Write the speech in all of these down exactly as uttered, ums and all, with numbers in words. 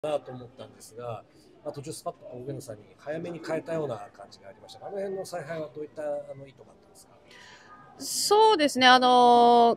なと思ったんですが、まあ、途中スパッと上野さんに早めに変えたような感じがありましたが、あの辺の采配はどういったあの意図があったんですか？ そうですね、あのー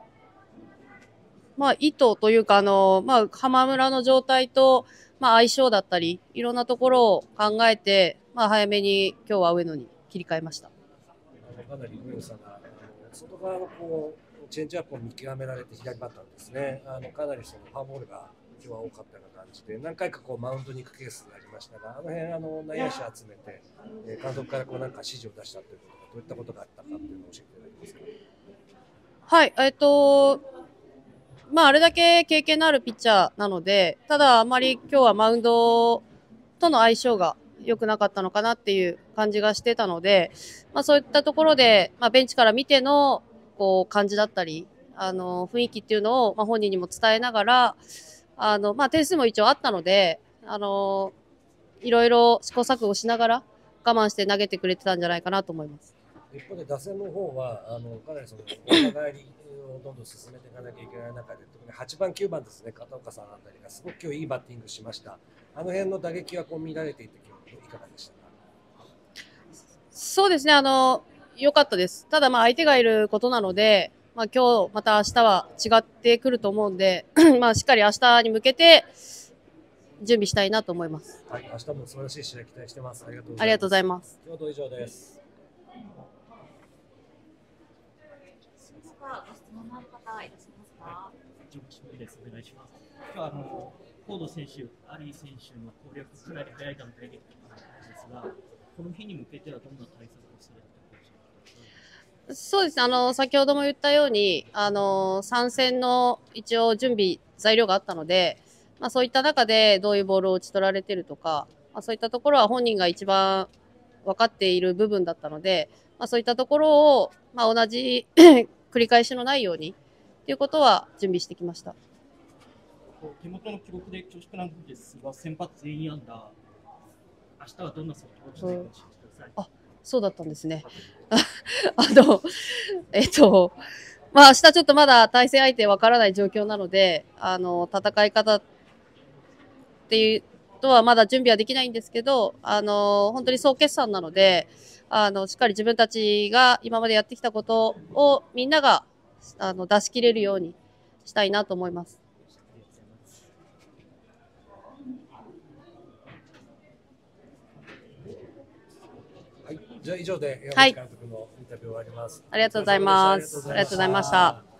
まあ、意図というか、あのーまあ、浜村の状態と、まあ、相性だったり、いろんなところを考えて、まあ、早めに今日は上野に切り替えました。 あのかなり上野さんがあの外側のこうチェンジアップを見極められて左バッターですね、あのかなりそのフォアボールが今日は多かったような感じで、何回かこうマウンドに行くケースがありましたが、あの辺あの内野手集めて、えー監督からこうなんか指示を出したということが、どういったことがあったかというのを教えていただけますか？ はい、えっと、まあ、あれだけ経験のあるピッチャーなので、ただあまり今日はマウンドとの相性が良くなかったのかなっていう感じがしてたので、まあ、そういったところで、まあ、ベンチから見てのこう感じだったり、あの雰囲気っていうのを、まあ、本人にも伝えながら、あのまあ、点数も一応あったので、あのいろいろ試行錯誤しながら我慢して投げてくれてたんじゃないかなと思います。 一方で打線の方はあのかなりその若返りをどんどん進めていかなきゃいけない中で、特にはちばんきゅうばんですね、片岡さんあたりがすごく今日いいバッティングしました。あの辺の打撃はこう見られていて今日いかがでしたか？ そうですね、あの良かったです。ただまあ相手がいることなので、まあ、今日また明日は違ってくると思うんでまあしっかり明日に向けて準備したいなと思います。 はい、明日も素晴らしい試合期待してます。ありがとうごありがとうございます。 ざいます。 今日は以上です。 はご質問のある方いらっしゃいますか？はい、 ジョーキです。お願いします。今日はあのフォード選手、アリー選手の攻略かなり早い段階できたんですが、この日に向けてはどんな対策をされているでしょうか？ そうですね、あの先ほども言ったように、あの参戦の一応準備材料があったので、まあ、そういった中でどういうボールを打ち取られているとか、まあ、そういったところは本人が一番分かっている部分だったので、まあ、そういったところを、まあ、同じ繰り返しのないようにということは準備してきました。 手元の記録で恐縮なんですが、先発全員安打、明日はどんな選手をしているか教えてください。 あ、そうだったんですね。あの、えっと、まあ明日ちょっとまだ対戦相手わからない状況なので、あの、戦い方っていうとはまだ準備はできないんですけど、あの、本当に総決算なので、あの、しっかり自分たちが今までやってきたことをみんながあの出し切れるようにしたいなと思います。 はい、じゃあ以上で山はい、 口監督のインタビュー終わります。 ありがとうございます。ありがとうございました。